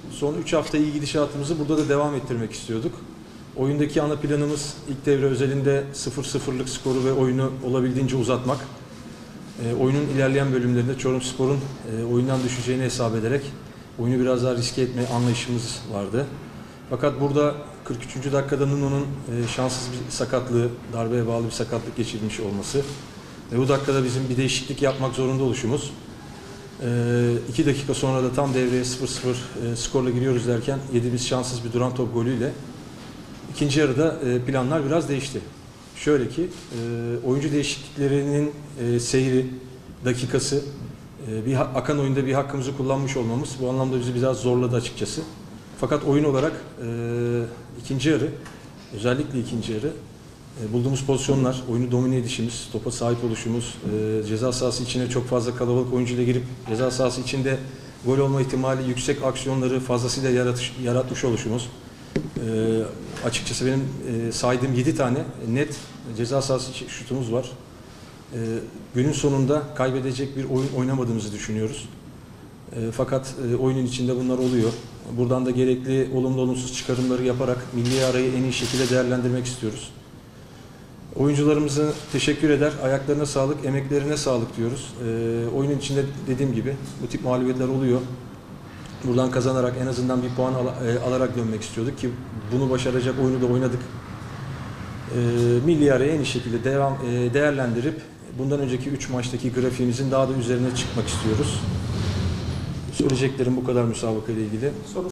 Son 3 hafta iyi gidişatımızı burada da devam ettirmek istiyorduk. Oyundaki ana planımız ilk devre özelinde 0-0'lık skoru ve oyunu olabildiğince uzatmak. Oyunun ilerleyen bölümlerinde Çorumspor'un oyundan düşeceğini hesap ederek oyunu biraz daha riske etme anlayışımız vardı. Fakat burada 43. dakikada Nuno'nun şanssız bir sakatlığı, darbeye bağlı bir sakatlık geçirmiş olması ve bu dakikada bizim bir değişiklik yapmak zorunda oluşumuz. 2 dakika sonra da tam devreye 0-0 skorla giriyoruz derken yediğimiz şanssız bir duran top golüyle ikinci yarıda planlar biraz değişti. Şöyle ki oyuncu değişikliklerinin seyri, dakikası, bir akan oyunda bir hakkımızı kullanmış olmamız bu anlamda bizi biraz zorladı açıkçası. Fakat oyun olarak ikinci yarı, özellikle ikinci yarı bulduğumuz pozisyonlar, oyunu domine edişimiz, topa sahip oluşumuz, ceza sahası içine çok fazla kalabalık oyuncuyla girip ceza sahası içinde gol olma ihtimali yüksek aksiyonları fazlasıyla yaratmış oluşumuz. Açıkçası benim saydığım 7 tane net ceza sahası şutumuz var. Günün sonunda kaybedecek bir oyun oynamadığımızı düşünüyoruz. Fakat oyunun içinde bunlar oluyor. Buradan da gerekli olumlu olumsuz çıkarımları yaparak milli arayı en iyi şekilde değerlendirmek istiyoruz. Oyuncularımıza teşekkür eder, ayaklarına sağlık, emeklerine sağlık diyoruz. Oyunun içinde dediğim gibi bu tip mağlubiyetler oluyor. Buradan kazanarak en azından bir puan alarak dönmek istiyorduk ki bunu başaracak oyunu da oynadık. Milli arayı en iyi şekilde değerlendirip bundan önceki 3 maçtaki grafiğimizin daha da üzerine çıkmak istiyoruz. Söyleyeceklerim bu kadar müsabaka ile ilgili.